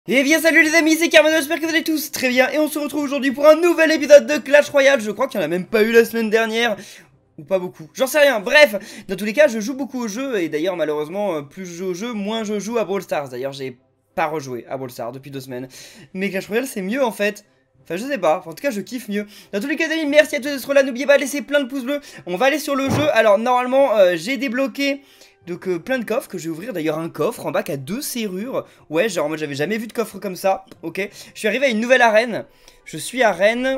Et bien salut les amis, c'est Carmen, j'espère que vous allez tous très bien. Et on se retrouve aujourd'hui pour un nouvel épisode de Clash Royale. Je crois qu'il n'y en a même pas eu la semaine dernière. Ou pas beaucoup, j'en sais rien, bref. Dans tous les cas, je joue beaucoup au jeu. Et d'ailleurs malheureusement, plus je joue au jeu, moins je joue à Brawl Stars. D'ailleurs j'ai pas rejoué à Brawl Stars depuis 2 semaines. Mais Clash Royale c'est mieux en fait. Enfin je sais pas, en tout cas je kiffe mieux. Dans tous les cas les amis, merci à tous d'être là. N'oubliez pas de laisser plein de pouces bleus. On va aller sur le jeu. Alors normalement j'ai débloqué donc plein de coffres que je vais ouvrir. D'ailleurs un coffre en bas qui a 2 serrures. Ouais, genre moi j'avais jamais vu de coffre comme ça. Ok, je suis arrivé à une nouvelle arène. Je suis arène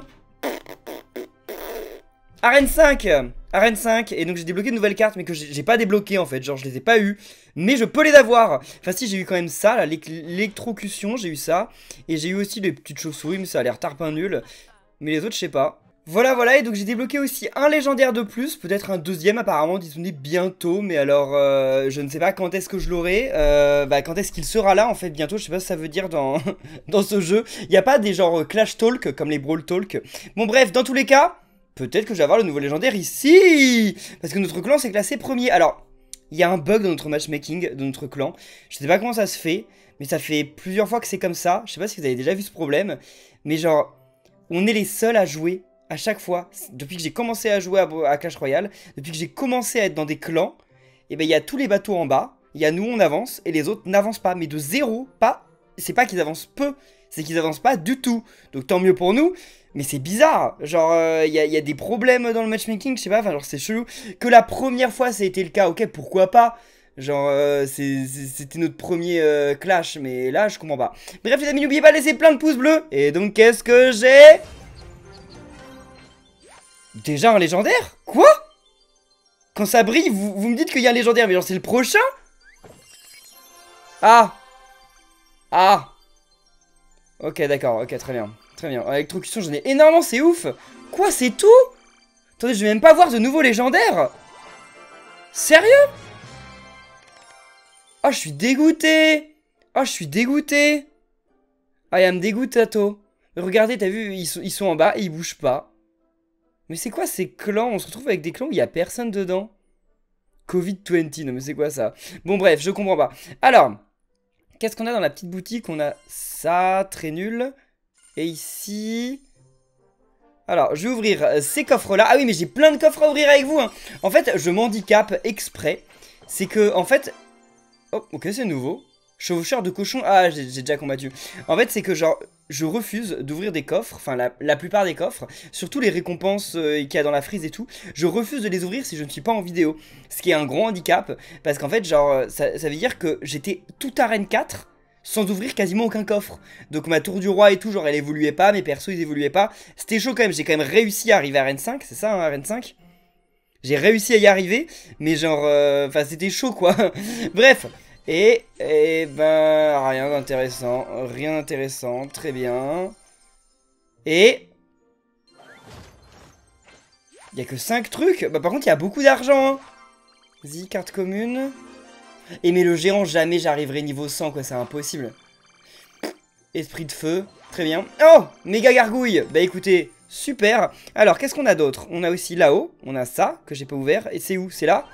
Arène 5. Arène 5. Et donc j'ai débloqué de nouvelles cartes mais que j'ai pas débloqué en fait. Genre je les ai pas eu, mais je peux les avoir. Enfin si, j'ai eu quand même ça là, l'électrocution, j'ai eu ça. Et j'ai eu aussi les petites chauves-souris, mais ça a l'air tarpin nul. Mais les autres je sais pas. Voilà, et donc j'ai débloqué aussi un légendaire de plus, peut-être un deuxième apparemment disponible bientôt, mais alors je ne sais pas quand est-ce que je l'aurai, quand est-ce qu'il sera là en fait bientôt, je sais pas ce que ça veut dire dans, dans ce jeu. Il n'y a pas des genre Clash Talk comme les Brawl Talk. Bon bref, dans tous les cas, peut-être que je vais avoir le nouveau légendaire ici, parce que notre clan s'est classé premier. Alors, il y a un bug dans notre matchmaking, de notre clan, je sais pas comment ça se fait, mais ça fait plusieurs fois que c'est comme ça, je sais pas si vous avez déjà vu ce problème, mais genre, on est les seuls à jouer. À chaque fois, depuis que j'ai commencé à jouer à Clash Royale, depuis que j'ai commencé à être dans des clans, et ben il y a tous les bateaux en bas, il y a nous on avance, et les autres n'avancent pas, mais de zéro, pas, c'est pas qu'ils avancent peu, c'est qu'ils avancent pas du tout, donc tant mieux pour nous, mais c'est bizarre, genre il y a des problèmes dans le matchmaking, je sais pas, enfin genre c'est chelou, que la première fois ça a été le cas, ok pourquoi pas, genre c'était notre premier clash, mais là je comprends pas. Bref les amis, n'oubliez pas de laisser plein de pouces bleus, et donc qu'est-ce que j'ai? Déjà un légendaire? Quoi? Quand ça brille, vous me dites qu'il y a un légendaire, mais genre c'est le prochain? Ah! Ah! Ok, d'accord, ok, très bien. Très bien. Électrocution, j'en ai énormément, c'est ouf! Quoi, c'est tout? Attendez, je vais même pas voir de nouveaux légendaires! Sérieux? Oh, je suis dégoûté! Oh, je suis dégoûté! Ah, il me dégoûte, Tato. Regardez, t'as vu, ils sont en bas et ils bougent pas. Mais c'est quoi ces clans? On se retrouve avec des clans où il y a personne dedans. Covid-20, non mais c'est quoi ça? Bon bref, je comprends pas. Alors, qu'est-ce qu'on a dans la petite boutique? On a ça, très nul. Et ici... Alors, je vais ouvrir ces coffres-là. Ah oui, mais j'ai plein de coffres à ouvrir avec vous, hein. En fait, je m'handicape exprès. C'est que, en fait... Oh, ok, c'est nouveau. Chevaucheur de cochon. Ah, j'ai déjà combattu. En fait, c'est que genre, je refuse d'ouvrir des coffres, enfin la plupart des coffres, surtout les récompenses qu'il y a dans la frise et tout. Je refuse de les ouvrir si je ne suis pas en vidéo. Ce qui est un gros handicap, parce qu'en fait, genre, ça veut dire que j'étais toute arène 4 sans ouvrir quasiment aucun coffre. Donc ma tour du roi et tout, genre, elle évoluait pas, mes persos ils évoluaient pas. C'était chaud quand même, j'ai quand même réussi à arriver à arène 5, c'est ça, hein, arène 5 ? J'ai réussi à y arriver, mais genre, enfin c'était chaud quoi. Bref. Et ben, rien d'intéressant, très bien. Et... il y a que 5 trucs. Bah par contre, il y a beaucoup d'argent, hein. Vas-y, carte commune. Et mais le géant, jamais j'arriverai niveau 100, quoi, c'est impossible. Esprit de feu, très bien. Oh, méga gargouille. Bah écoutez, super. Alors, qu'est-ce qu'on a d'autre? On a aussi là-haut, on a ça, que j'ai pas ouvert. Et c'est où? C'est là?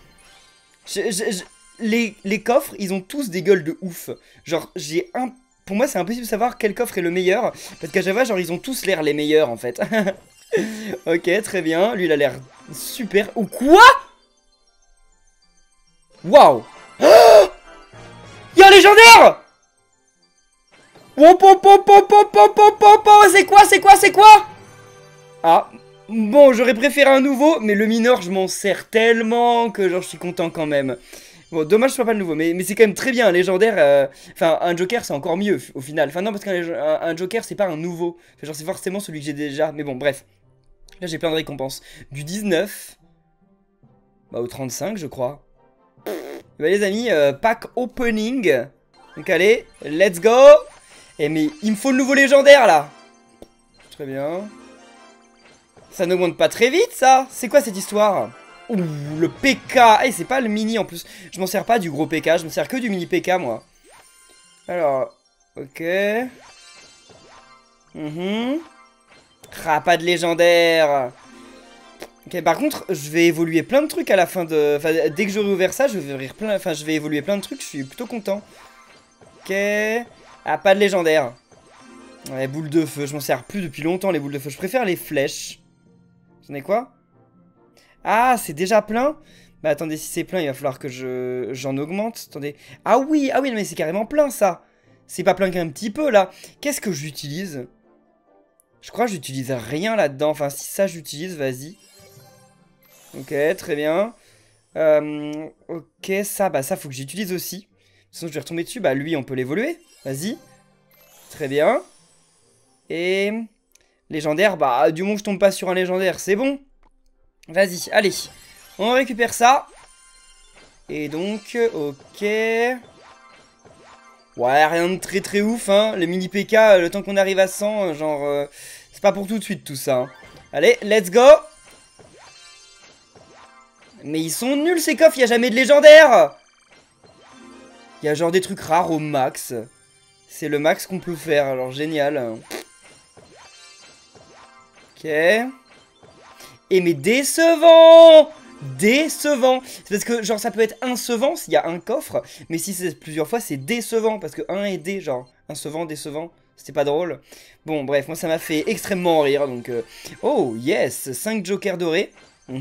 Les coffres, ils ont tous des gueules de ouf. Genre, j'ai un... Pour moi, c'est impossible de savoir quel coffre est le meilleur. Parce qu'à chaque fois, genre, ils ont tous l'air les meilleurs, en fait. Ok, très bien. Lui, il a l'air super. Ou quoi? Waouh. Oh, il y a un légendaire. C'est quoi? Ah, bon, j'aurais préféré un nouveau, mais le mineur, je m'en sers tellement que genre, je suis content quand même. Bon, dommage que ce soit pas le nouveau, mais c'est quand même très bien, un légendaire, enfin, un joker, c'est encore mieux, au final. Enfin, non, parce qu'un joker, c'est pas un nouveau. Enfin, genre, c'est forcément celui que j'ai déjà, mais bon, bref. Là, j'ai plein de récompenses. Du 19, bah, au 35, je crois. Bah, les amis, pack opening. Donc, allez, let's go. Eh, mais il me faut le nouveau légendaire, là. Très bien. Ça n'augmente pas très vite, ça. C'est quoi cette histoire? Ouh, le PK. Eh, c'est pas le mini en plus. Je m'en sers pas du gros PK. Je me sers que du mini PK, moi. Alors, ok. Ah, pas de légendaire. Ok, par contre, je vais évoluer plein de trucs à la fin de... Enfin, dès que j'aurai ouvert ça, je vais ouvrir plein... Enfin, je vais évoluer plein de trucs. Je suis plutôt content. Ok. Ah, pas de légendaire. Ouais, boules de feu, je m'en sers plus depuis longtemps les boules de feu. Je préfère les flèches. J'en ai quoi? Ah, c'est déjà plein? Bah attendez, si c'est plein, il va falloir que j'en augmente. Attendez. Ah oui, non, mais c'est carrément plein ça. C'est pas plein qu'un petit peu là. Qu'est-ce que j'utilise? Je crois que j'utilise rien là-dedans. Enfin, si ça j'utilise, vas-y. Ok, très bien. Ok, ça, bah ça faut que j'utilise aussi. Sinon je vais retomber dessus. Bah lui, on peut l'évoluer. Vas-y. Très bien. Et... légendaire, bah du moment que je tombe pas sur un légendaire, c'est bon. Vas-y, allez. On récupère ça. Et donc, ok. Ouais, rien de très très ouf, hein. Le mini PK, le temps qu'on arrive à 100, genre... c'est pas pour tout de suite tout ça. Hein. Allez, let's go. Mais ils sont nuls ces coffres, y a jamais de légendaire. Y a genre des trucs rares au max. C'est le max qu'on peut faire, alors génial. Ok. Et mais décevant! Décevant! C'est parce que genre ça peut être incevant s'il y a un coffre, mais si c'est plusieurs fois c'est décevant, parce que 1 et D, genre incevant, décevant, c'était pas drôle. Bon bref, moi ça m'a fait extrêmement rire, donc... Oh yes! 5 jokers dorés.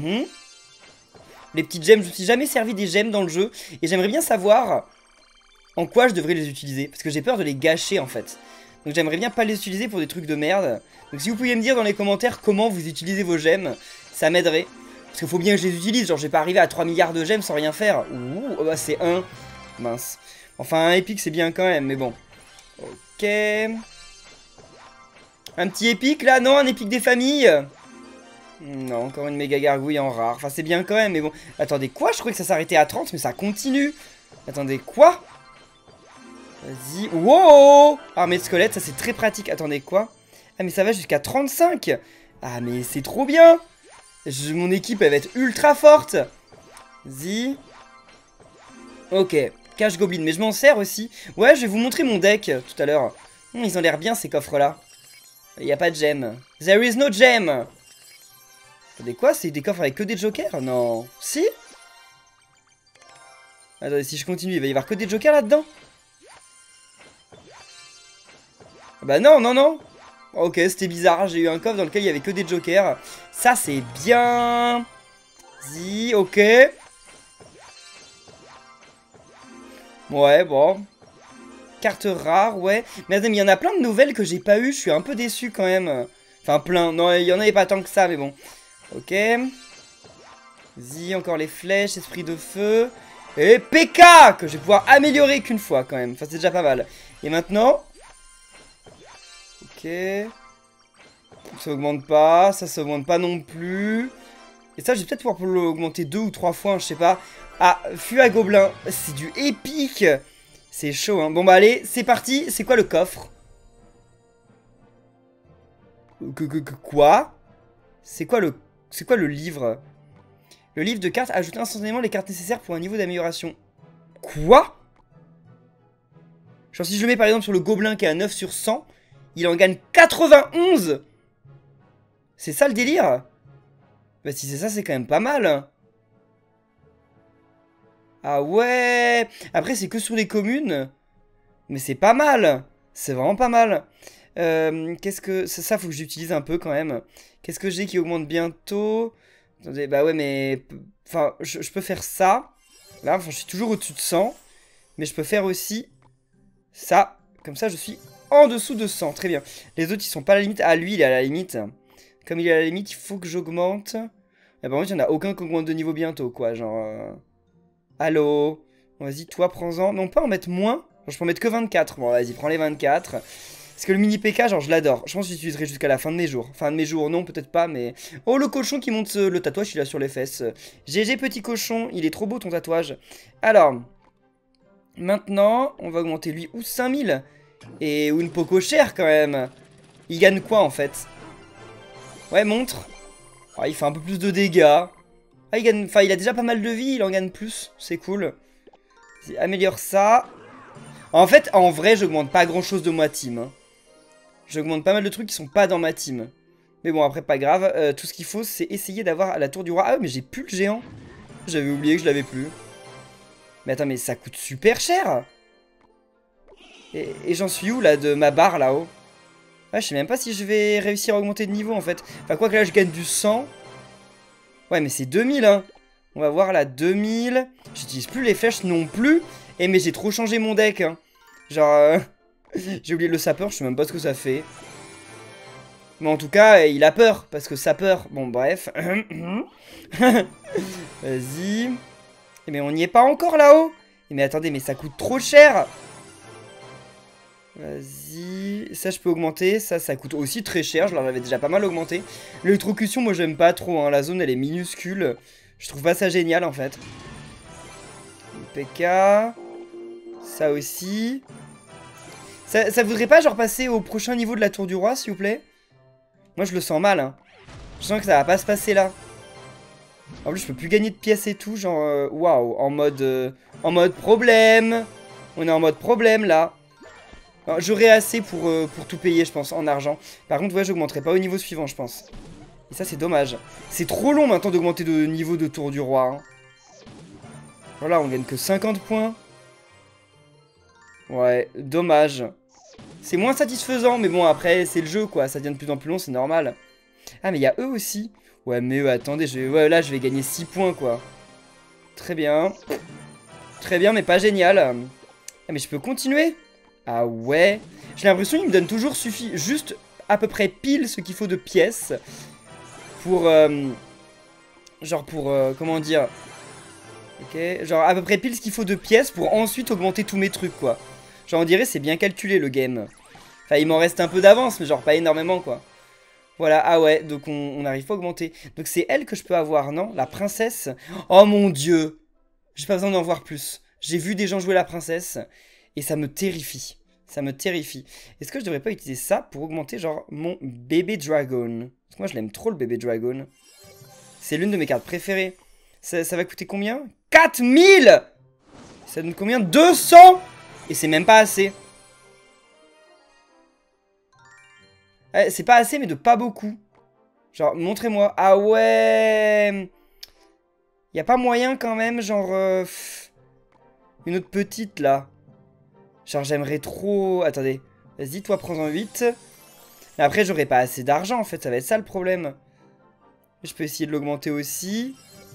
Les petites gemmes, je me suis jamais servi des gemmes dans le jeu, et j'aimerais bien savoir en quoi je devrais les utiliser, parce que j'ai peur de les gâcher en fait. Donc j'aimerais bien pas les utiliser pour des trucs de merde. Donc si vous pouviez me dire dans les commentaires comment vous utilisez vos gemmes, ça m'aiderait. Parce qu'il faut bien que je les utilise, genre je vais pas arriver à 3 milliards de gemmes sans rien faire. Ouh, oh bah c'est 1. Mince. Enfin un épique c'est bien quand même, mais bon. Ok. Un petit épique là, non, un épique des familles. Non, encore une méga gargouille en rare. Enfin c'est bien quand même, mais bon. Attendez, quoi? Je croyais que ça s'arrêtait à 30, mais ça continue. Attendez, quoi? Vas-y. Wow! Armée de squelettes, ça c'est très pratique. Attendez, quoi? Ah, mais ça va jusqu'à 35. Ah, mais c'est trop bien. Mon équipe, elle va être ultra forte. Vas-y. Ok. Cache goblin. Mais je m'en sers aussi. Ouais, je vais vous montrer mon deck tout à l'heure. Ils ont l'air bien, ces coffres-là. Il n'y a pas de gemme. There is no gem. Attendez, quoi? C'est des coffres avec que des jokers? Non. Si? Attendez, si je continue, il va y avoir que des jokers là-dedans? Bah non, non, non. Ok, c'était bizarre. J'ai eu un coffre dans lequel il y avait que des jokers. Ça, c'est bien. Vas-y, ok. Ouais, bon. Carte rare, ouais. Mais attends, mais il y en a plein de nouvelles que j'ai pas eu. Je suis un peu déçu quand même. Enfin, plein. Non, il y en avait pas tant que ça, mais bon. Ok. Vas-y, encore les flèches, esprit de feu. Et PK que je vais pouvoir améliorer qu'une fois quand même. Enfin, c'est déjà pas mal. Et maintenant... Ok. Ça augmente pas, ça augmente pas non plus. Et ça, je vais peut-être pouvoir l'augmenter 2 ou 3 fois, je sais pas. Ah, fût à gobelin, c'est du épique. C'est chaud, hein. Bon, bah allez, c'est parti. C'est quoi le coffre? Quoi? C'est quoi le livre? Le livre de cartes ajoute instantanément les cartes nécessaires pour un niveau d'amélioration. Quoi? Genre si je le mets par exemple sur le gobelin qui est à 9 sur 100, il en gagne 91. C'est ça le délire? Bah si c'est ça, c'est quand même pas mal. Ah ouais. Après c'est que sur les communes. Mais c'est pas mal. C'est vraiment pas mal. Qu'est-ce que... Ça faut que j'utilise un peu quand même. Qu'est-ce que j'ai qui augmente bientôt? Attendez, bah ouais mais... Enfin, je peux faire ça. Là, enfin, je suis toujours au-dessus de 100. Mais je peux faire aussi ça. Comme ça, je suis en dessous de 100. Très bien. Les autres, ils sont pas à la limite. Ah, lui, il est à la limite. Comme il est à la limite, il faut que j'augmente. Et par contre, il n'y en a aucun qui augmente de niveau bientôt, quoi. Genre... Allô? Vas-y, toi, prends-en. Non, pas en mettre moins. Genre, je peux en mettre que 24. Bon, vas-y, prends les 24. Parce que le mini PK, genre, je l'adore. Je pense que j'utiliserai jusqu'à la fin de mes jours. Fin de mes jours, non, peut-être pas, mais... Oh, le cochon qui monte le tatouage, il a sur les fesses. GG, petit cochon. Il est trop beau, ton tatouage. Alors... Maintenant, on va augmenter lui ou 5000. Et ou une poco chère, quand même. Il gagne quoi, en fait? Ouais, montre. Oh, il fait un peu plus de dégâts. Ah, il gagne... Enfin, il a déjà pas mal de vie, il en gagne plus. C'est cool. Améliore ça. En fait, en vrai, j'augmente pas grand-chose de ma team. Hein. J'augmente pas mal de trucs qui sont pas dans ma team. Mais bon, après, pas grave. Tout ce qu'il faut, c'est essayer d'avoir la tour du roi. Ah, mais j'ai plus le géant. J'avais oublié que je l'avais plus. Mais attends, mais ça coûte super cher. Et j'en suis où là de ma barre là-haut? Ouais, je sais même pas si je vais réussir à augmenter de niveau en fait. Enfin, quoi que là, je gagne du 100. Ouais, mais c'est 2000, hein. On va voir là, 2000. J'utilise plus les flèches non plus. Et mais j'ai trop changé mon deck, hein. Genre, j'ai oublié le sapeur, je sais même pas ce que ça fait. Mais en tout cas, il a peur, parce que sapeur... Bon, bref. Vas-y. Mais on n'y est pas encore là-haut. Mais attendez, mais ça coûte trop cher. Vas-y. Ça, je peux augmenter. Ça coûte aussi très cher. Je leur avais déjà pas mal augmenté. L'électrocution, moi, j'aime pas trop. Hein. La zone, elle est minuscule. Je trouve pas ça génial, en fait. PK. Ça aussi. Ça voudrait pas, genre, passer au prochain niveau de la tour du roi, s'il vous plaît? Moi, je le sens mal, hein. Je sens que ça va pas se passer là. En plus, je peux plus gagner de pièces et tout. Genre, waouh. En mode problème. On est en mode problème, là. J'aurai assez pour tout payer, je pense, en argent. Par contre, ouais, j'augmenterai pas au niveau suivant, je pense. Et ça, c'est dommage. C'est trop long, maintenant, d'augmenter de niveau de tour du roi. Hein. Voilà, on gagne que 50 points. Ouais, dommage. C'est moins satisfaisant, mais bon, après, c'est le jeu, quoi. Ça devient de plus en plus long, c'est normal. Ah, mais il y a eux aussi. Ouais, mais eux, attendez, ouais, là, je vais gagner 6 points, quoi. Très bien. Très bien, mais pas génial. Ah, mais je peux continuer? Ah ouais. J'ai l'impression qu'il me donne toujours juste à peu près pile ce qu'il faut de pièces. Pour... genre pour... comment dire? Ok, genre à peu près pile ce qu'il faut de pièces pour ensuite augmenter tous mes trucs, quoi. Genre on dirait c'est bien calculé le game. Enfin il m'en reste un peu d'avance mais genre pas énormément quoi. Voilà, ah ouais, donc on n'arrive pas à augmenter. Donc c'est elle que je peux avoir, non? La princesse. Oh mon dieu. J'ai pas besoin d'en voir plus. J'ai vu des gens jouer la princesse et ça me terrifie. Ça me terrifie. Est-ce que je devrais pas utiliser ça pour augmenter genre mon bébé dragon? Parce que moi je l'aime trop le bébé dragon. C'est l'une de mes cartes préférées. Ça va coûter combien? 4000! Ça donne combien? 200! Et c'est même pas assez. C'est pas assez, mais de pas beaucoup. Genre, montrez-moi. Ah ouais! Y a pas moyen quand même, genre... une autre petite, là. Genre, j'aimerais trop... Attendez. Vas-y, toi, prends-en 8. Mais après, j'aurais pas assez d'argent, en fait. Ça va être ça, le problème. Je peux essayer de l'augmenter aussi.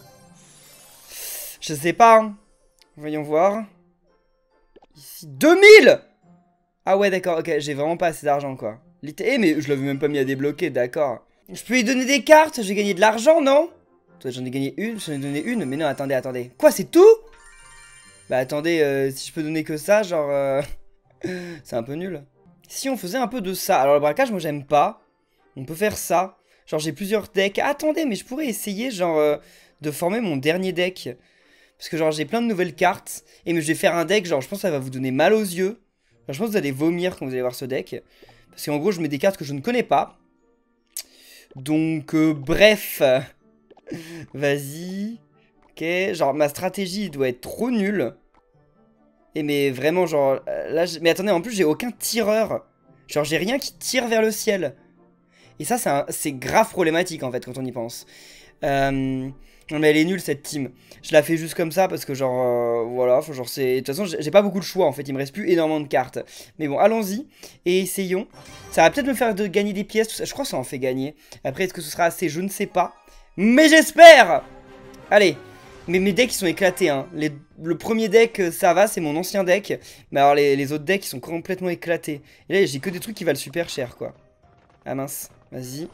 Je sais pas. Hein. Voyons voir. Ici, 2000! Ah ouais, d'accord, ok, j'ai vraiment pas assez d'argent, quoi. Eh, mais je l'avais même pas mis à débloquer, d'accord. Je peux lui donner des cartes, j'ai gagné de l'argent, non? Toi, j'en ai gagné une, j'en ai donné une, mais non, attendez, attendez. Quoi, c'est tout? Bah attendez, si je peux donner que ça, genre... c'est un peu nul. Si on faisait un peu de ça, alors le braquage, moi, j'aime pas. On peut faire ça. Genre, j'ai plusieurs decks. Attendez, mais je pourrais essayer, genre, de former mon dernier deck. Parce que genre j'ai plein de nouvelles cartes. Et mais je vais faire un deck, genre je pense que ça va vous donner mal aux yeux. Genre, je pense que vous allez vomir quand vous allez voir ce deck. Parce qu'en gros je mets des cartes que je ne connais pas. Donc bref. Vas-y. Ok, genre ma stratégie doit être trop nulle. Et mais vraiment genre... là, mais attendez, en plus j'ai aucun tireur. Genre j'ai rien qui tire vers le ciel. Et ça c'est grave problématique en fait quand on y pense. Non mais elle est nulle cette team. Je la fais juste comme ça parce que genre voilà, genre c'est... De toute façon j'ai pas beaucoup de choix en fait, il me reste plus énormément de cartes. Mais bon, allons-y et essayons. Ça va peut-être me faire gagner des pièces, tout ça. Je crois que ça en fait gagner. Après est-ce que ce sera assez, je ne sais pas. Mais j'espère. Allez, mais mes decks ils sont éclatés hein. Le premier deck ça va, c'est mon ancien deck. Mais alors les autres decks ils sont complètement éclatés. Et là j'ai que des trucs qui valent super cher quoi. Ah mince, vas-y.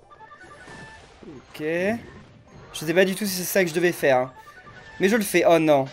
Ok. Je sais pas du tout si c'est ça que je devais faire. Hein. Mais je le fais. Oh non.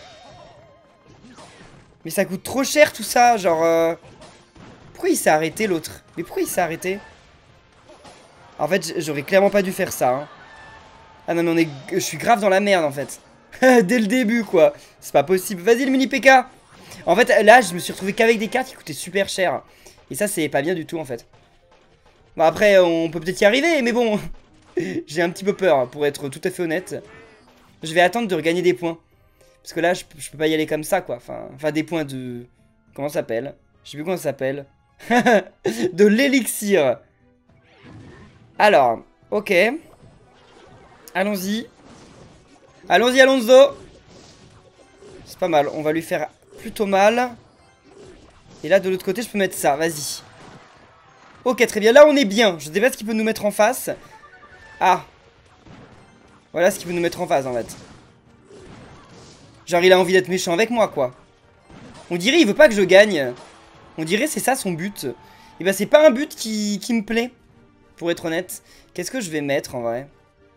Mais ça coûte trop cher tout ça. Genre... Pourquoi il s'est arrêté l'autre? Mais pourquoi il s'est arrêté? En fait, j'aurais clairement pas dû faire ça. Hein. Ah non, mais je suis grave dans la merde en fait. Dès le début quoi. C'est pas possible. Vas-y le mini PK. En fait, là, je me suis retrouvé qu'avec des cartes qui coûtaient super cher. Et ça, c'est pas bien du tout en fait. Bon, après, on peut peut-être y arriver, mais bon... J'ai un petit peu peur, pour être tout à fait honnête. Je vais attendre de regagner des points. Parce que là, je peux pas y aller comme ça, quoi. Enfin des points de... Comment ça s'appelle? Je sais plus comment ça s'appelle. De l'élixir. Alors, ok. Allons-y. Allons-y, Alonso. C'est pas mal, on va lui faire plutôt mal. Et là, de l'autre côté, je peux mettre ça. Vas-y. Ok, très bien. Là, on est bien. Je sais pas ce qu'il peut nous mettre en face. Ah. Voilà ce qu'il peut nous mettre en face, en fait. Genre, il a envie d'être méchant avec moi, quoi. On dirait il veut pas que je gagne. On dirait c'est ça son but. Et bah, c'est pas un but qui me plaît. Pour être honnête. Qu'est-ce que je vais mettre, en vrai?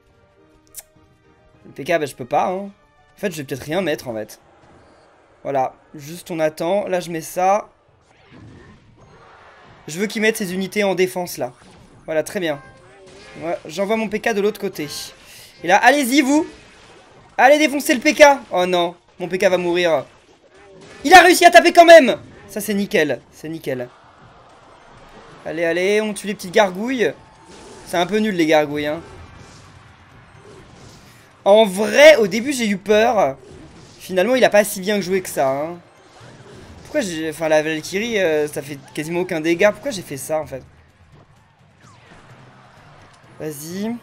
Le PK, bah, je peux pas, hein. En fait, je vais peut-être rien mettre, en fait. Voilà. Juste, on attend. Là, je mets ça. Je veux qu'il mette ses unités en défense, là. Voilà, très bien. Ouais, j'envoie mon PK de l'autre côté. Et là, allez-y, vous. Allez défoncer le PK. Oh non, mon PK va mourir. Il a réussi à taper quand même. Ça, c'est nickel. C'est nickel. Allez, allez, on tue les petites gargouilles. C'est un peu nul, les gargouilles, hein. En vrai, au début, j'ai eu peur. Finalement, il a pas si bien joué que ça, hein. Pourquoi j'ai... Enfin, la Valkyrie, ça fait quasiment aucun dégât. Pourquoi j'ai fait ça, en fait? Vas-y.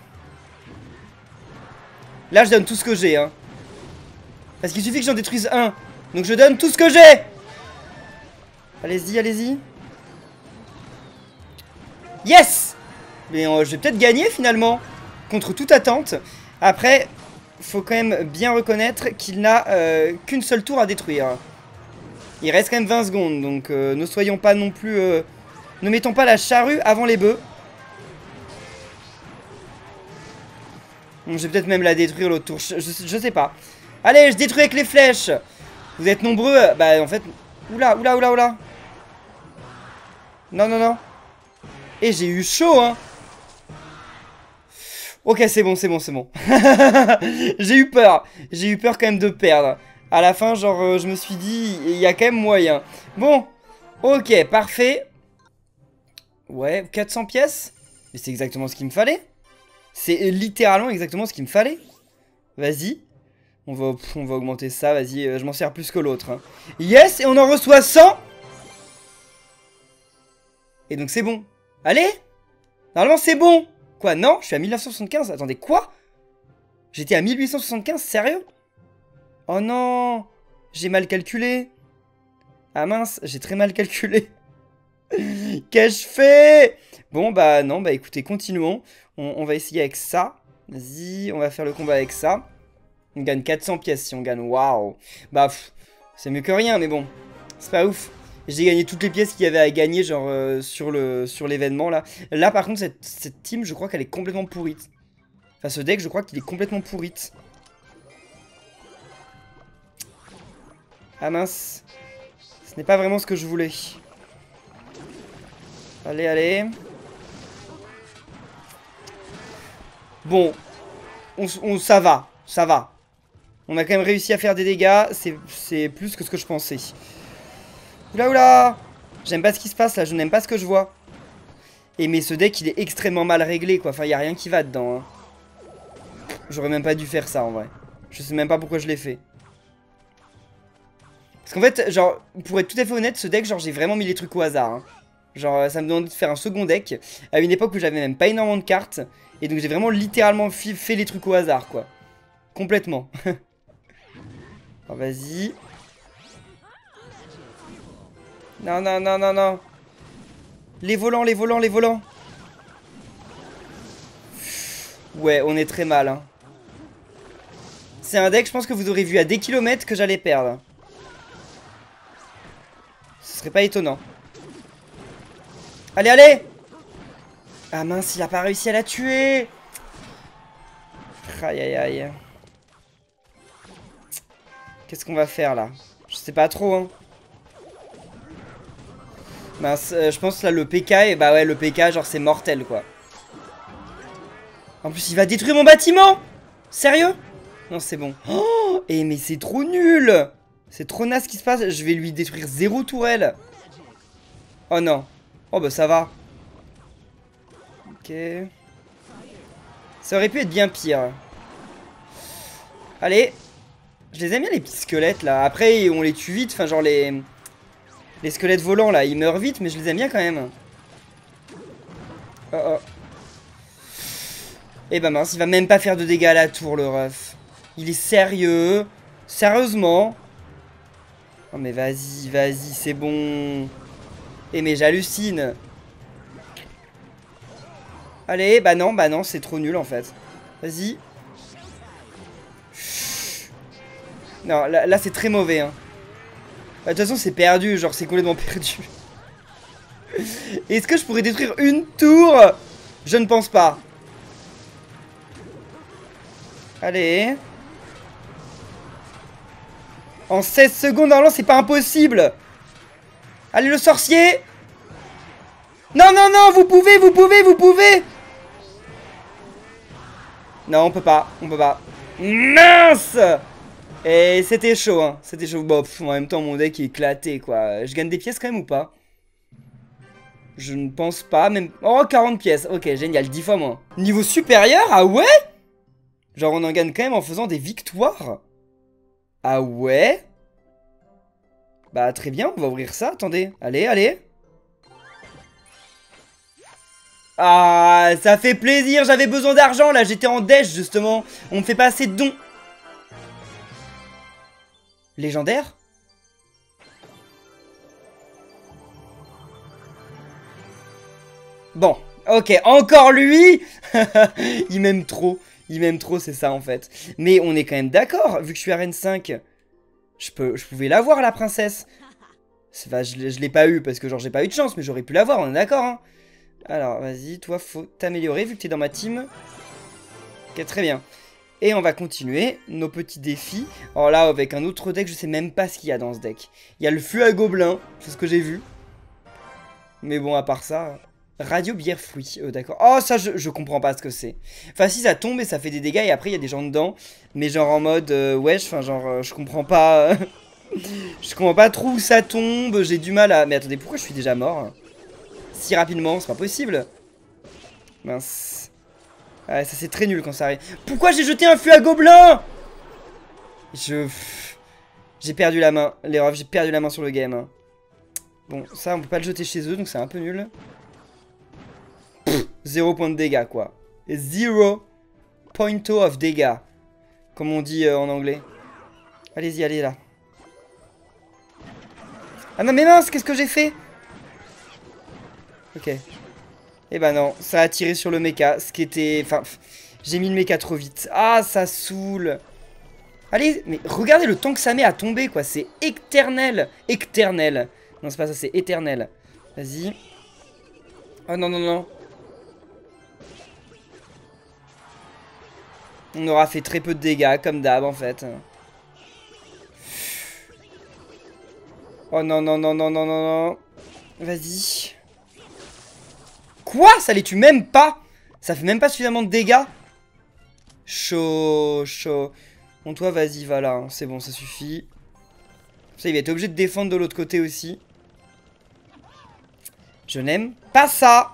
Là, je donne tout ce que j'ai, hein. Parce qu'il suffit que j'en détruise un. Donc, je donne tout ce que j'ai. Allez-y, allez-y. Yes! Mais je vais peut-être gagner, finalement. Contre toute attente. Après, faut quand même bien reconnaître qu'il n'a qu'une seule tour à détruire. Il reste quand même 20 secondes. Donc, ne soyons pas non plus... ne mettons pas la charrue avant les bœufs. Bon, je vais peut-être même la détruire l'autre tour. Je sais pas. Allez, je détruis avec les flèches. Vous êtes nombreux. Bah, en fait... Oula, oula, oula, oula. Non, non, non. Et j'ai eu chaud, hein. Ok, c'est bon, c'est bon, c'est bon. J'ai eu peur. J'ai eu peur quand même de perdre. À la fin, genre, je me suis dit, il y a quand même moyen. Bon, ok, parfait. Ouais, 400 pièces. Mais c'est exactement ce qu'il me fallait. C'est littéralement exactement ce qu'il me fallait. Vas-y. On va augmenter ça, vas-y, je m'en sers plus que l'autre. Hein. Yes, et on en reçoit 100. Et donc c'est bon. Allez. Normalement c'est bon. Quoi, non? Je suis à 1975. Attendez, quoi? J'étais à 1875, sérieux? Oh non. J'ai mal calculé. Ah mince, j'ai très mal calculé. Qu'ai-je fait? Bon, bah non, bah écoutez, continuons. On va essayer avec ça. Vas-y, on va faire le combat avec ça. On gagne 400 pièces si on gagne. Waouh. Bah, c'est mieux que rien, mais bon. C'est pas ouf. J'ai gagné toutes les pièces qu'il y avait à gagner, genre, sur l'événement, là. Là, par contre, cette team, je crois qu'elle est complètement pourrite. Enfin, ce deck, je crois qu'il est complètement pourrite. Ah mince. Ce n'est pas vraiment ce que je voulais. Allez, allez. Bon. Ça va. Ça va. On a quand même réussi à faire des dégâts. C'est plus que ce que je pensais. Oula, oula. J'aime pas ce qui se passe là. Je n'aime pas ce que je vois. Et mais ce deck, il est extrêmement mal réglé, quoi. Enfin, il n'y a rien qui va dedans. Hein. J'aurais même pas dû faire ça, en vrai. Je sais même pas pourquoi je l'ai fait. Parce qu'en fait, genre, pour être tout à fait honnête, ce deck, genre, j'ai vraiment mis les trucs au hasard. Hein. Genre, ça me demandait de faire un second deck. À une époque où j'avais même pas énormément de cartes. Et donc, j'ai vraiment littéralement fait les trucs au hasard, quoi. Complètement. Alors, vas-y. Non, non, non, non, non. Les volants, les volants, les volants. Ouais, on est très mal. Hein. C'est un deck, je pense que vous aurez vu à des kilomètres que j'allais perdre. Ce serait pas étonnant. Allez, allez. Ah mince, il a pas réussi à la tuer. Aïe, aïe, aïe. Qu'est-ce qu'on va faire, là? Je sais pas trop, hein. Mince, je pense là le PK, et bah ouais le PK genre c'est mortel quoi. En plus il va détruire mon bâtiment. Sérieux? Non c'est bon. Oh, et mais c'est trop nul. C'est trop naze ce qui se passe. Je vais lui détruire 0 tourelle. Oh non. Oh bah ça va. Ok. Ça aurait pu être bien pire. Allez. Je les aime bien les petits squelettes là. Après on les tue vite, enfin genre les squelettes volants là, ils meurent vite, mais je les aime bien quand même. Oh oh. Eh ben mince, il va même pas faire de dégâts à la tour, le ref. Il est sérieux. Sérieusement. Oh mais vas-y, vas-y, c'est bon. Et mais j'hallucine. Allez, bah non, c'est trop nul en fait. Vas-y. Non, là c'est très mauvais. Hein. Bah, de toute façon, c'est perdu, genre c'est complètement perdu. Est-ce que je pourrais détruire une tour? Je ne pense pas. Allez. En 16 secondes, normalement, c'est pas impossible. Allez, le sorcier. Non, non, non, vous pouvez. Non, on peut pas, Mince. Et c'était chaud, hein. C'était chaud. Bon, en même temps, mon deck est éclaté, quoi. Je gagne des pièces quand même ou pas? Je ne pense pas, même... Oh, 40 pièces. Ok, génial, 10 fois moins. Niveau supérieur? Ah ouais? Genre, on en gagne quand même en faisant des victoires? Ah ouais? Bah, très bien, on va ouvrir ça. Attendez, allez. Ah, ça fait plaisir, j'avais besoin d'argent, là, j'étais en dèche, justement. On me fait pas assez de dons. Légendaire? Bon, ok, encore lui. Il m'aime trop, c'est ça, en fait. Mais on est quand même d'accord, vu que je suis à Reine 5, je pouvais l'avoir, la princesse. Enfin, je l'ai pas eu, parce que genre, j'ai pas eu de chance, mais j'aurais pu l'avoir, on est d'accord, hein. Alors, vas-y, toi, faut t'améliorer vu que t'es dans ma team. Ok, très bien. Et on va continuer nos petits défis. Alors là, avec un autre deck, je sais même pas ce qu'il y a dans ce deck. Il y a le feu à gobelin, c'est ce que j'ai vu. Mais bon, à part ça... Radio bière fruit, d'accord. Oh, ça, je comprends pas ce que c'est. Enfin, si ça tombe et ça fait des dégâts et après, il y a des gens dedans. Mais genre en mode, wesh, enfin, genre, je comprends pas... je comprends pas trop où ça tombe, j'ai du mal à... Mais attendez, pourquoi je suis déjà mort ? Si rapidement, c'est pas possible. Mince. Ouais, ça c'est très nul quand ça arrive. Pourquoi j'ai jeté un feu à gobelin? J'ai perdu la main. Les refs, j'ai perdu la main sur le game. Hein. Bon, ça on peut pas le jeter chez eux, donc c'est un peu nul. 0 point de dégâts, quoi. 0 point of dégâts. Comme on dit en anglais. Allez-y, allez là. Ah non, mais mince, qu'est-ce que j'ai fait? Ok. Eh ben non, ça a tiré sur le mecha, ce qui était... Enfin, j'ai mis le mecha trop vite. Ah, ça saoule. Allez, mais regardez le temps que ça met à tomber, quoi. C'est éternel. Éternel. Non, c'est pas ça, c'est éternel. Vas-y. Oh non, non, non. On aura fait très peu de dégâts, comme d'hab, en fait. Oh non, non, non, non, non, non, non. Vas-y. Quoi? Ça les tue même pas? Ça fait même pas suffisamment de dégâts? Chaud, chaud. Bon, toi, vas-y, va là. Hein. C'est bon, ça suffit. Ça, il va être obligé de défendre de l'autre côté aussi. Je n'aime pas ça.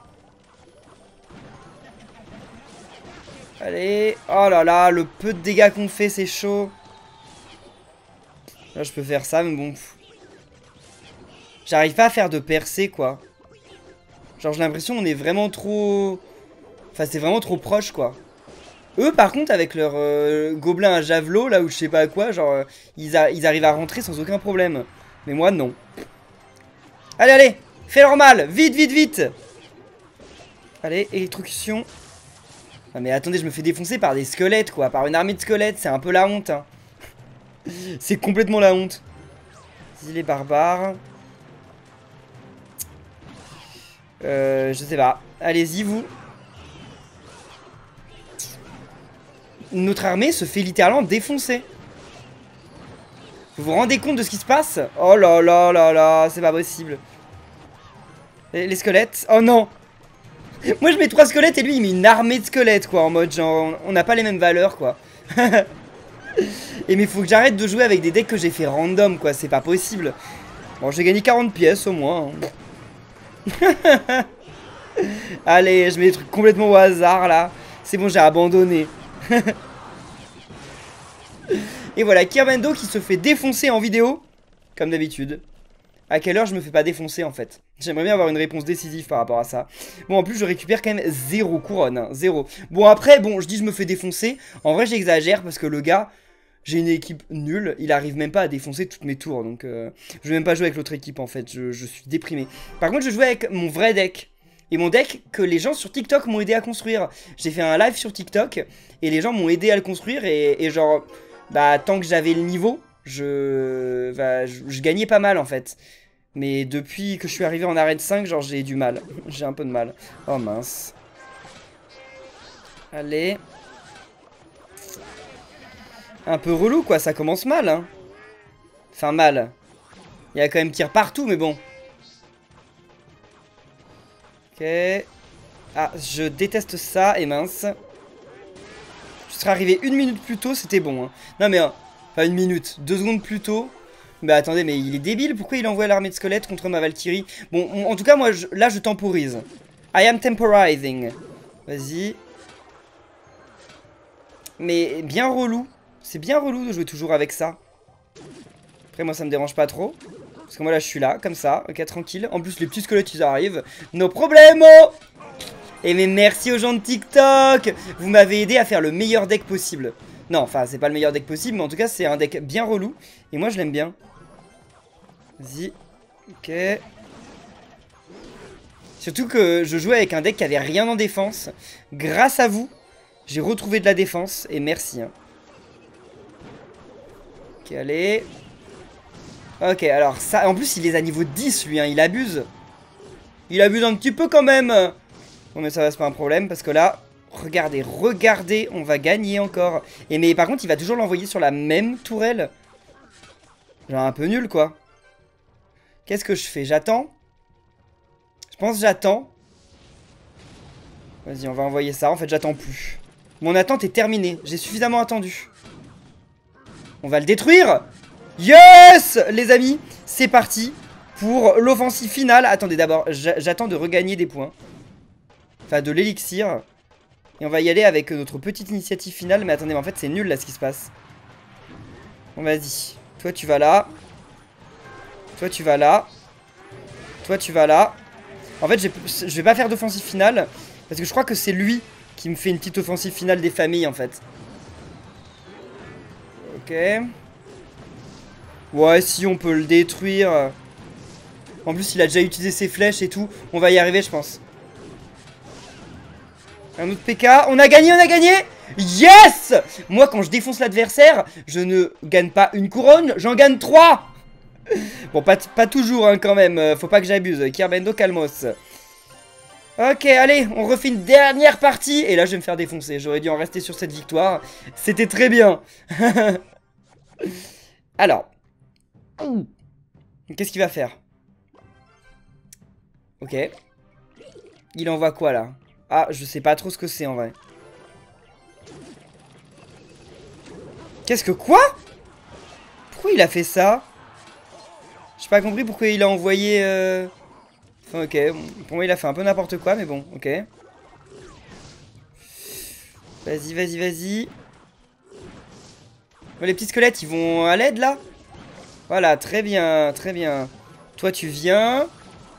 Allez. Oh là là, le peu de dégâts qu'on fait, c'est chaud. Là, je peux faire ça, mais bon. J'arrive pas à faire de percée, quoi. Genre, j'ai l'impression qu'on est vraiment trop... Enfin, c'est vraiment trop proche, quoi. Eux, par contre, avec leur gobelin à javelot, là, ou je sais pas quoi, genre, ils arrivent à rentrer sans aucun problème. Mais moi, non. Allez, allez, fais normal, vite, vite, vite. Allez, électrocution. Ah, mais attendez, je me fais défoncer par des squelettes, quoi. Par une armée de squelettes, c'est un peu la honte, hein. C'est complètement la honte. Vas-y, les barbares. Je sais pas. Allez-y, vous. Notre armée se fait littéralement défoncer. Vous vous rendez compte de ce qui se passe? Oh là là là là, c'est pas possible. Les squelettes. Oh non. Moi je mets 3 squelettes et lui il met une armée de squelettes, quoi. En mode genre, on n'a pas les mêmes valeurs, quoi. Et mais faut que j'arrête de jouer avec des decks que j'ai fait random, quoi. C'est pas possible. Bon, j'ai gagné 40 pièces au moins. Hein. Allez, je mets des trucs complètement au hasard là. C'est bon, j'ai abandonné. Et voilà, Kirmendo qui se fait défoncer en vidéo, comme d'habitude. À quelle heure je me fais pas défoncer en fait? J'aimerais bien avoir une réponse décisive par rapport à ça. Bon, en plus je récupère quand même 0 couronne, hein, 0. Bon après, bon, je dis je me fais défoncer. En vrai j'exagère parce que le gars, J'ai une équipe nulle, il arrive même pas à défoncer toutes mes tours, donc je vais même pas jouer avec l'autre équipe en fait, je suis déprimé. Par contre je jouais avec mon vrai deck, et mon deck que les gens sur TikTok m'ont aidé à construire. J'ai fait un live sur TikTok, et les gens m'ont aidé à le construire, et genre, bah tant que j'avais le niveau, je gagnais pas mal en fait. Mais depuis que je suis arrivé en arène 5, genre j'ai du mal, j'ai un peu de mal. Oh mince. Allez. Un peu relou quoi, ça commence mal hein. Enfin mal. Il y a quand même tir partout mais bon. Ok. Ah, je déteste ça et mince. Je serais arrivé 1 minute plus tôt, c'était bon hein. Non mais, enfin 1 minute, 2 secondes plus tôt. Mais attendez, mais il est débile, pourquoi il envoie l'armée de squelettes contre ma Valkyrie? Bon, en tout cas moi, là je temporise. I am temporizing. Vas-y. Mais bien relou. C'est bien relou de jouer toujours avec ça. Après moi ça me dérange pas trop. Parce que moi là je suis là, comme ça, ok tranquille. En plus les petits squelettes ils arrivent. No problemo. Et mais merci aux gens de TikTok. Vous m'avez aidé à faire le meilleur deck possible. Non, enfin c'est pas le meilleur deck possible, mais en tout cas c'est un deck bien relou. Et moi je l'aime bien. Vas-y. Ok. Surtout que je jouais avec un deck qui avait rien en défense. Grâce à vous, j'ai retrouvé de la défense. Et merci hein. Ok, allez. Ok, alors ça... En plus, il les a niveau 10, lui, hein. Il abuse. Il abuse un petit peu quand même. Bon, mais ça va, c'est pas un problème. Parce que là, regardez, regardez. On va gagner encore. Et mais par contre, il va toujours l'envoyer sur la même tourelle. Genre un peu nul, quoi. Qu'est-ce que je fais? J'attends. Je pense que j'attends. Vas-y, on va envoyer ça. En fait, j'attends plus. Mon attente est terminée. J'ai suffisamment attendu. On va le détruire. Yes, les amis, c'est parti pour l'offensive finale. Attendez, d'abord, j'attends de regagner des points. Enfin, de l'élixir. Et on va y aller avec notre petite initiative finale. Mais attendez, mais en fait, c'est nul, là, ce qui se passe. Bon, vas-y. Toi, tu vas là. Toi, tu vas là. Toi, tu vas là. En fait, je vais pas faire d'offensive finale. Parce que je crois que c'est lui qui me fait une petite offensive finale des familles, en fait. Ok. Ouais, si, on peut le détruire. En plus, il a déjà utilisé ses flèches et tout. On va y arriver, je pense. Un autre PK. On a gagné, on a gagné. Yes. Moi, quand je défonce l'adversaire, je ne gagne pas une couronne, j'en gagne 3. Bon, pas toujours, hein, quand même. Faut pas que j'abuse. Kirbendo Calmos. Ok, allez, on refait une dernière partie. Et là, je vais me faire défoncer. J'aurais dû en rester sur cette victoire. C'était très bien. Alors. Qu'est-ce qu'il va faire? Ok. Il envoie quoi, là? Ah, je sais pas trop ce que c'est, en vrai. Qu'est-ce que quoi? Pourquoi il a fait ça? J'ai pas compris pourquoi il a envoyé... Enfin, ok. Pour moi, il a fait un peu n'importe quoi, mais bon, ok. Vas-y, vas-y, vas-y. Oh, les petits squelettes, ils vont à l'aide, là? Voilà, très bien, très bien. Toi, tu viens.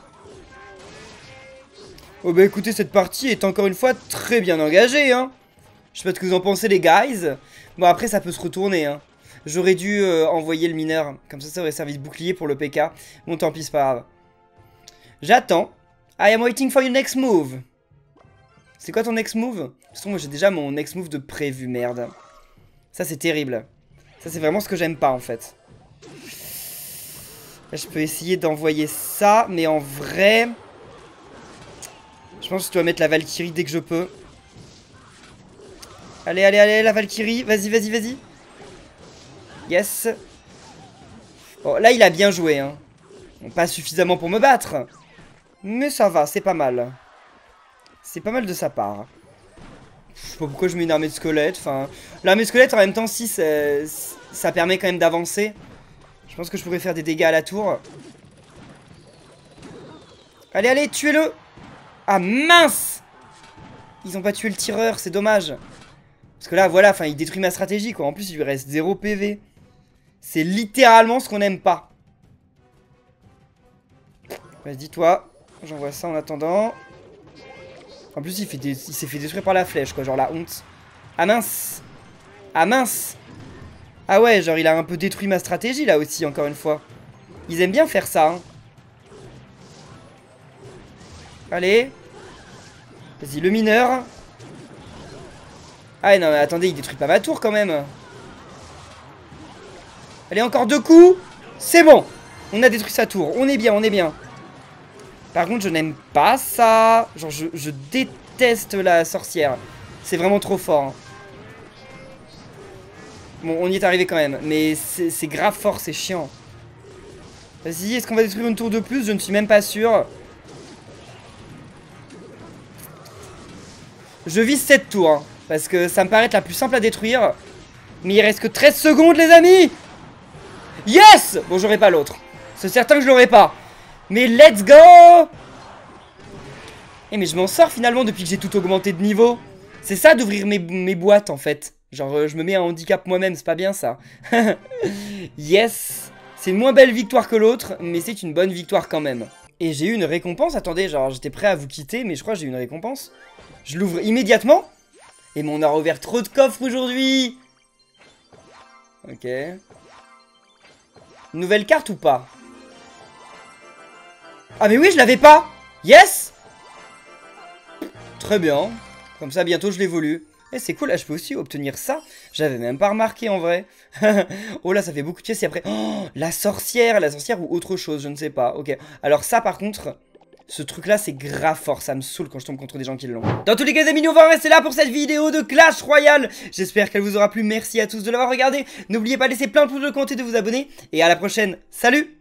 Oh, bah écoutez, cette partie est encore une fois très bien engagée, hein. Je sais pas ce que vous en pensez, les guys. Bon, après, ça peut se retourner, hein. J'aurais dû envoyer le mineur. Comme ça aurait servi de bouclier pour le PK. Bon, tant pis, c'est pas grave. J'attends. I am waiting for your next move. C'est quoi ton next move? De toute façon, moi, j'ai déjà mon next move de prévu, merde. Ça, c'est terrible. Ça, c'est vraiment ce que j'aime pas, en fait. Là, je peux essayer d'envoyer ça, mais en vrai... Je pense que je dois mettre la Valkyrie dès que je peux. Allez, allez, allez, la Valkyrie. Vas-y, vas-y, vas-y. Yes. Bon, là, il a bien joué, hein. Bon, pas suffisamment pour me battre. Mais ça va, c'est pas mal. C'est pas mal de sa part. Je sais pas pourquoi je mets une armée de squelettes. Enfin, l'armée de squelettes, en même temps, si, ça permet quand même d'avancer. Je pense que je pourrais faire des dégâts à la tour. Allez, allez, tuez-le. Ah, mince. Ils ont pas tué le tireur, c'est dommage. Parce que là, voilà, enfin, il détruit ma stratégie, quoi. En plus, il lui reste 0 PV. C'est littéralement ce qu'on n'aime pas. Vas-y, toi. J'envoie ça en attendant. En plus, il s'est fait détruire par la flèche, quoi. Genre la honte. Ah mince. Ah mince. Ah ouais, genre il a un peu détruit ma stratégie là aussi, encore une fois. Ils aiment bien faire ça, hein. Allez. Vas-y, le mineur. Ah non mais attendez, il détruit pas ma tour quand même. Allez, encore 2 coups. C'est bon. On a détruit sa tour, on est bien, on est bien. Par contre, je n'aime pas ça. Genre, je déteste la sorcière. C'est vraiment trop fort, hein. Bon, on y est arrivé quand même. Mais c'est grave fort, c'est chiant. Vas-y, est-ce qu'on va détruire une tour de plus? Je ne suis même pas sûr. Je vise cette tour, hein, parce que ça me paraît être la plus simple à détruire. Mais il reste que 13 secondes, les amis. Yes. Bon, j'aurai pas l'autre. C'est certain que je l'aurai pas. Mais let's go. Eh mais je m'en sors finalement depuis que j'ai tout augmenté de niveau. C'est ça d'ouvrir mes boîtes en fait. Genre je me mets un handicap moi-même, c'est pas bien ça. Yes. C'est une moins belle victoire que l'autre, mais c'est une bonne victoire quand même. Et j'ai eu une récompense, attendez, genre j'étais prêt à vous quitter, mais je crois que j'ai eu une récompense. Je l'ouvre immédiatement. Et on a rouvert trop de coffres aujourd'hui. Ok. Nouvelle carte ou pas? Ah mais oui, je l'avais pas. Yes. Très bien. Comme ça, bientôt, je l'évolue. Et c'est cool, là, je peux aussi obtenir ça. J'avais même pas remarqué, en vrai. Oh là, ça fait beaucoup de pièces. Et après, oh, la sorcière ou autre chose, je ne sais pas. Ok. Alors ça, par contre, ce truc-là, c'est grave fort. Ça me saoule quand je tombe contre des gens qui l'ont. Dans tous les cas, les amis, on va rester là pour cette vidéo de Clash Royale. J'espère qu'elle vous aura plu. Merci à tous de l'avoir regardé. N'oubliez pas de laisser plein de pouces bleus, de commenter, de vous abonner. Et à la prochaine. Salut!